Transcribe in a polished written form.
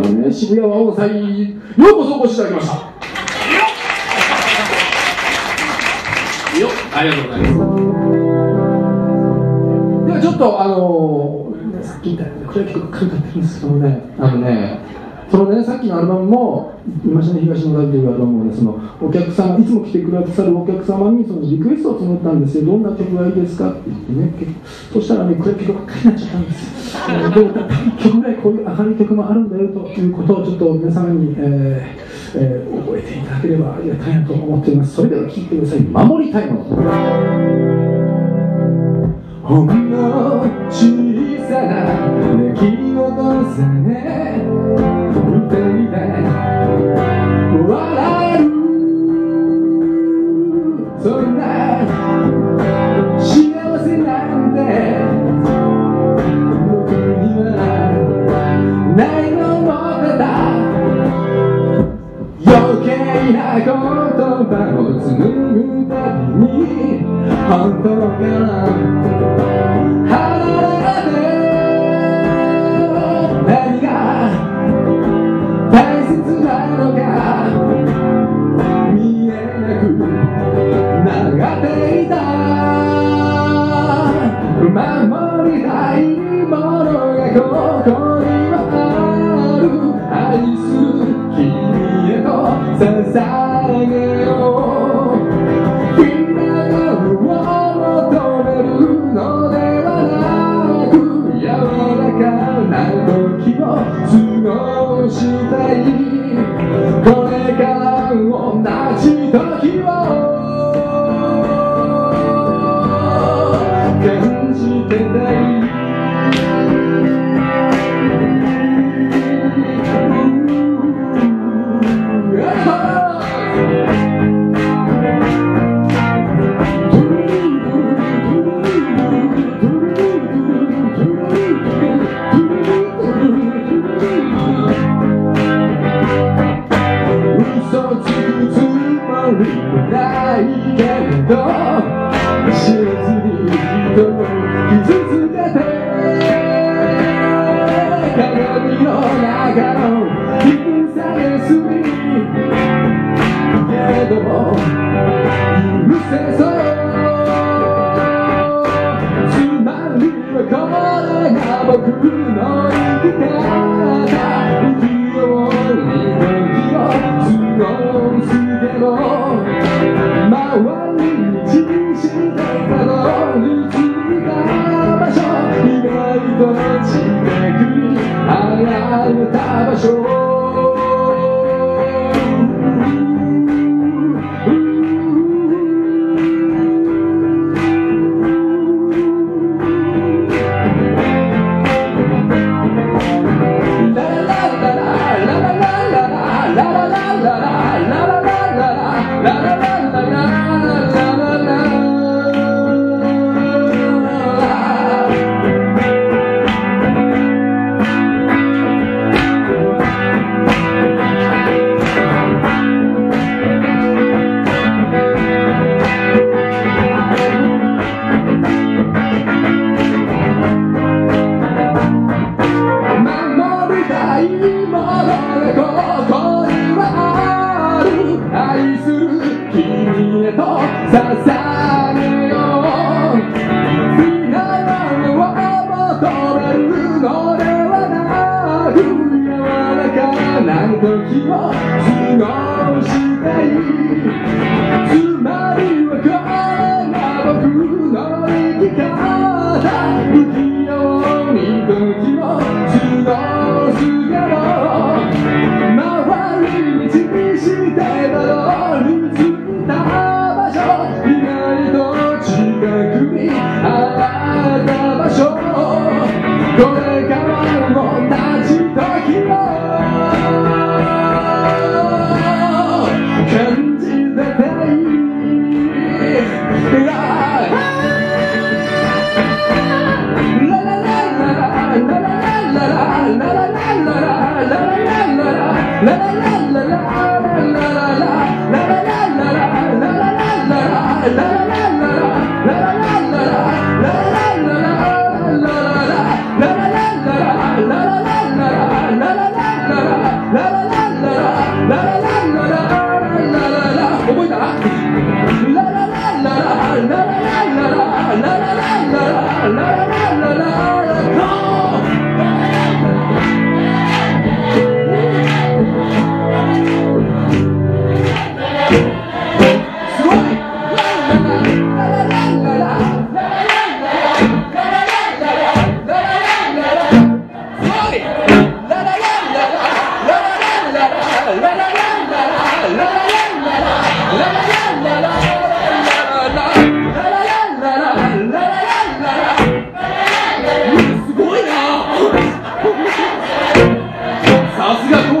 ね、渋谷和音祭にようこそお越しいただきました。よっ、ありがとうございます。ではちょっとさっき言ったように暗い曲が書いてあるんですけどもね、そのね、さっきのアルバムも「今しね東のラジ」というアルバムをね、そのお客さん、いつも来てくださるお客様にそのリクエストを募ったんですよ。どんな曲がいいですかって言ってね、そしたらね、暗い曲ばっかりになっちゃったんですよ。でも1曲ぐらいこういう明るい曲もあるんだよということをちょっと皆様に、覚えていただければありがたいなと思っています。それでは聴いてください。守りたいもの。ほんの小さな出来事さね、二人で笑える、そんな幸せなんて僕にはないのもってた。余計な言葉を紡ぐたびに本当から離れて、何が大切なのか見えなくなっていた。守りたいものがここにはある。愛する君へと捧げよう。フィナールを求めるのではなく、柔らかな時を過ごしたい。これから同じ時を感じてたい。嘘つくつもりもないけれど、知らずに人を傷つけて、鏡の中の引き下げすぎけれども許せそう。つまりはこれが僕の生き方。不器用に時を過ごすけど、周りに散してたどり着いた場所、意外と近くに離れた場所。捧げよう。フィナーレを求めるのではなく、柔らかな時を過ごしたい。つまりはこれが僕の生き方。不器用に時を過ごすけど、周りに散してたどり着いた。意外と近くにあった場所、これからも同じ時を感じてたい。ラさすが